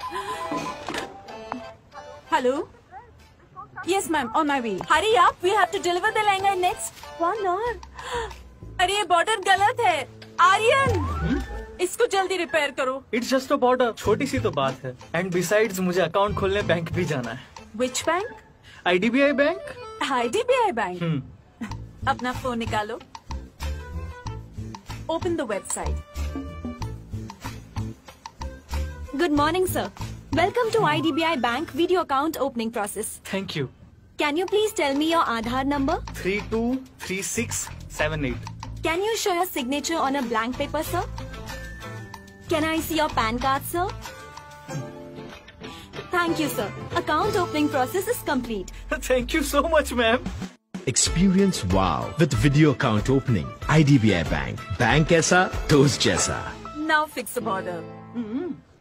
Hello? Yes, ma'am. On my way. Hurry up. We have to deliver the lehenga in next 1 hour. अरे ये border गलत है आर्यन इसको जल्दी रिपेयर करो. It's just a border. छोटी सी तो बात है. And besides मुझे अकाउंट खोलने बैंक भी जाना है. Which bank? IDBI bank. IDBI bank. अपना फोन निकालो. Open the website. Good morning, sir. Welcome to IDBI Bank video account opening process. Thank you. Can you please tell me your Aadhaar number? 323678. Can you show your signature on a blank paper, sir? Can I see your PAN card, sir? Thank you, sir. Account opening process is complete. Thank you so much, ma'am. Experience wow with video account opening. IDBI Bank. Bank ऐसा, दोस्त जैसा. Now fix the border.